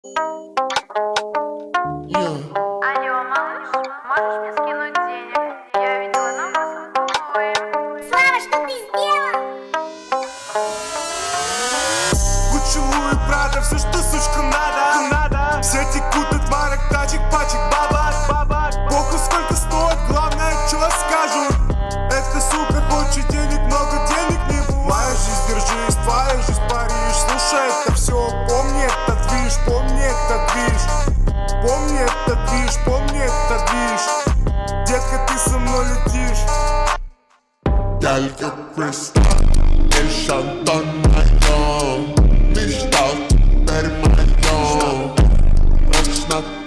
Алло, малыш, можешь мне скинуть денег? Я видела на вас обоим. Слава, что ты сделал? Поцелуй, Прада, все, что сучка надо. Все текут от марок, тачек, пачек, бабак. Похуй, сколько стоит, главное, что скажут. Эта сука хочет денег, много денег не бывает. Моя жизнь, держись, твоя жизнь, Париж. Слушай, это все, помни этот движ, помни этот движ. Помни этот движ, помни этот движ. Детка, ты со мной летишь. Gelge Krista, ich Anton Mayon, nicht auf der Mayon,